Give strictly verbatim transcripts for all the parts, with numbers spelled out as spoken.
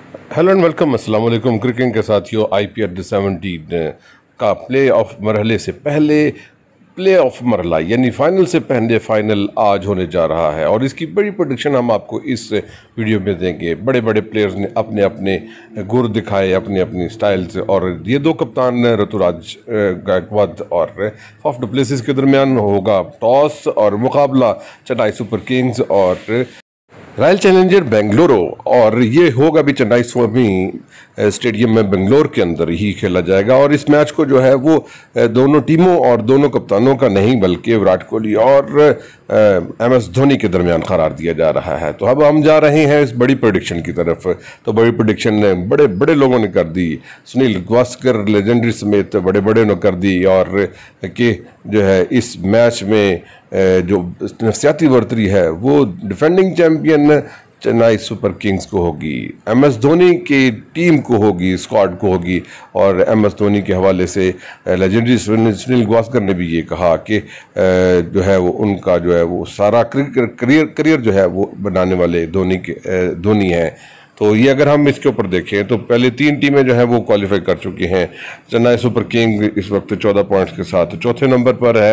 Hello and welcome, अस्सलाम वालेकुम। Cricket के साथियों, आई पी एल सेवनटीन का प्ले ऑफ मरहले से पहले प्ले ऑफ मरहला यानी फाइनल से पहले फाइनल आज होने जा रहा है और इसकी बड़ी प्रेडिक्शन हम आपको इस वीडियो में देंगे। बड़े बड़े प्लेयर्स ने अपने अपने गुर दिखाए, अपनी अपनी स्टाइल से, और ये दो कप्तान ऋतुराज गायकवाड और फाफ डु प्लेसिस के दरमियान होगा टॉस और मुकाबला चेन्नई सुपर किंग्स और रॉयल चैलेंजर बेंगलुरु, और ये होगा भी चेन्नई स्वामी स्टेडियम में बेंगलोर के अंदर ही खेला जाएगा। और इस मैच को जो है वो दोनों टीमों और दोनों कप्तानों का नहीं बल्कि विराट कोहली और एम एस धोनी के दरमियान करार दिया जा रहा है। तो अब हम जा रहे हैं इस बड़ी प्रेडिक्शन की तरफ। तो बड़ी प्रेडिक्शन बड़े बड़े लोगों ने कर दी, सुनील गावस्कर लेजेंडरी समेत बड़े बड़े ने कर दी, और कि जो है इस मैच में जो नफसियाती बर्तरी है वो defending champion Chennai Super Kings को होगी, एम एस धोनी की टीम को होगी, स्क्वाड को होगी। और एम एस धोनी के हवाले से लेजेंडरी सुनील गावस्कर ने भी ये कहा कि जो है वो उनका जो है वो सारा करियर करियर जो है वो बनाने वाले धोनी के धोनी हैं। तो ये अगर हम इसके ऊपर देखें तो पहले तीन टीमें जो हैं वो क्वालिफाई कर चुकी हैं। चेन्नई सुपर किंग इस वक्त चौदह पॉइंट्स के साथ चौथे नंबर पर है,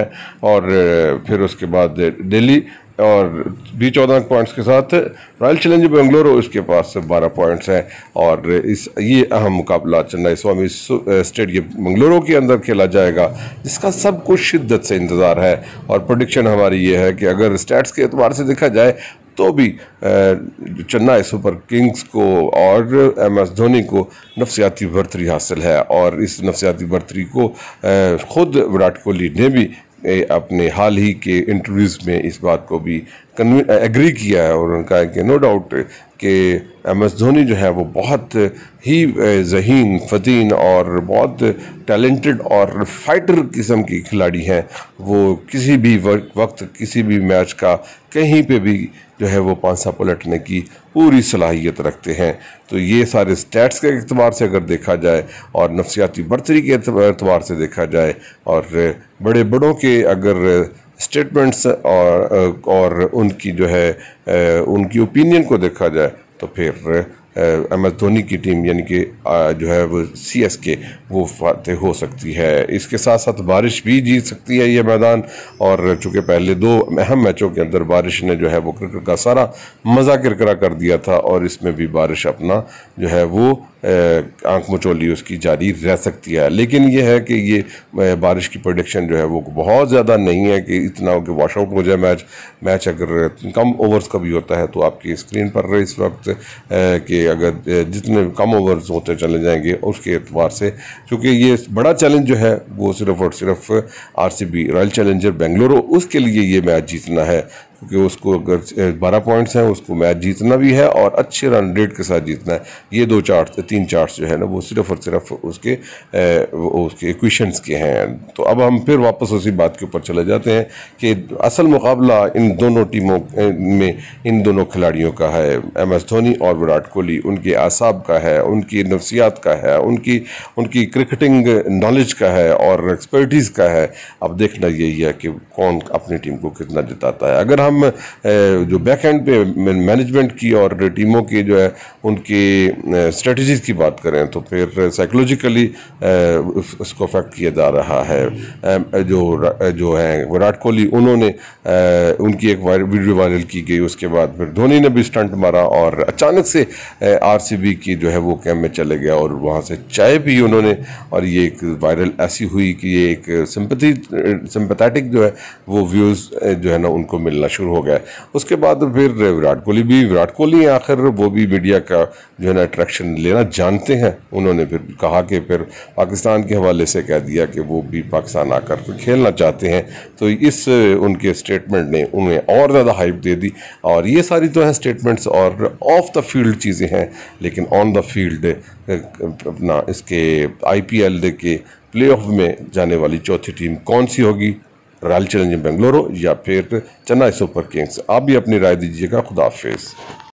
और फिर उसके बाद दिल्ली और भी चौदह पॉइंट्स के साथ रॉयल चैलेंजर बेंगलुरु, इसके पास बारह पॉइंट्स हैं। और इस ये अहम मुकाबला चेन्नई स्वामी स्टेडियम बेंगलुरु के अंदर खेला जाएगा, जिसका सब कुछ शिद्दत से इंतज़ार है। और प्रेडिक्शन हमारी ये है कि अगर स्टैट्स के एतबार से देखा जाए तो भी चेन्नई सुपर किंग्स को और एम एस धोनी को नफसियाती बर्तरी हासिल है। और इस नफसियाती बर्तरी को ख़ुद विराट कोहली ने भी अपने हाल ही के इंटरव्यूज़ में इस बात को भी एग्री किया है, और उनका है कि नो डाउट कि एम एस धोनी जो है वो बहुत ही ज़हीन फतीन और बहुत टैलेंटेड और फाइटर किस्म की खिलाड़ी हैं। वो किसी भी वक्त किसी भी मैच का कहीं पे भी जो है वो पांसा पलटने की पूरी सलाहियत रखते हैं। तो ये सारे स्टैट्स के एतबार से अगर देखा जाए और नफसियाती बर्तरी के एतबार से देखा जाए और बड़े बड़ों के अगर स्टेटमेंट्स और और उनकी जो है उनकी ओपिनियन को देखा जाए तो फिर एम एस धोनी की टीम यानी कि जो है वो सी एस के वो फातेह हो सकती है। इसके साथ साथ बारिश भी जीत सकती है ये मैदान, और चूँकि पहले दो अहम मैचों के अंदर बारिश ने जो है वो क्रिकेट का सारा मज़ा किरकिरा कर दिया था, और इसमें भी बारिश अपना जो है वो आंख मचोली उसकी जारी रह सकती है। लेकिन ये है कि ये बारिश की प्रेडिक्शन जो है वो बहुत ज़्यादा नहीं है कि इतना हो कि वॉश आउट हो जाए मैच। मैच अगर कम ओवर्स का भी होता है तो आपकी स्क्रीन पर इस वक्त कि अगर जितने कम ओवर्स होते चले जाएंगे उसके एतबार से, क्योंकि ये बड़ा चैलेंज जो है वो सिर्फ और सिर्फ R C B Royal Challenger Bengaluru उसके लिए ये मैच जीतना है, क्योंकि उसको अगर बारह पॉइंट्स हैं उसको मैच जीतना भी है और अच्छे रन रेट के साथ जीतना है। ये दो चार्ट तीन चार्ट्स जो है ना वो सिर्फ और सिर्फ उसके ए, उसके इक्वेशंस के हैं। तो अब हम फिर वापस उसी बात के ऊपर चले जाते हैं कि असल मुकाबला इन दोनों टीमों में इन दोनों खिलाड़ियों का है, एम एस धोनी और विराट कोहली, उनके आसाब का है, उनकी नफसियात का है, उनकी उनकी क्रिकेटिंग नॉलेज का है और एक्सपर्टीज़ का है। अब देखना यही है कि कौन अपनी टीम को कितना जिताता है। अगर हम जो बैक एंड पे मैनेजमेंट की और टीमों की जो है उनकी स्ट्रेटजीज की बात करें तो फिर साइकोलॉजिकली उसको अफेक्ट किया जा रहा है। जो जो है विराट कोहली, उन्होंने उनकी एक वीडियो वायरल की गई, उसके बाद फिर धोनी ने भी स्टंट मारा और अचानक से आर सी बी की जो है वो कैंप में चले गया और वहाँ से चाय पी उन्होंने, और ये एक वायरल ऐसी हुई कि ये एक सिंपैथी सिंपैथेटिक जो है वो व्यूज़ जो है ना उनको मिलना शुरू हो गया। उसके बाद फिर विराट कोहली भी विराट कोहली आखिर वो भी मीडिया का जो है ना अट्रैक्शन लेना जानते हैं। उन्होंने फिर कहा कि फिर पाकिस्तान के हवाले से कह दिया कि वो भी पाकिस्तान आकर फिर खेलना चाहते हैं। तो इस उनके स्टेटमेंट ने उन्हें और ज़्यादा हाइप दे दी। और ये सारी तो हैं स्टेटमेंट्स और ऑफ द फील्ड चीज़ें हैं, लेकिन ऑन द फील्ड अपना इसके आई पी एल के प्ले ऑफ में जाने वाली चौथी टीम कौन सी होगी, रॉयल चैलेंजर बेंगलुरु या फिर चेन्नई सुपर किंग्स? आप भी अपनी राय दीजिएगा। खुदा हाफिज़।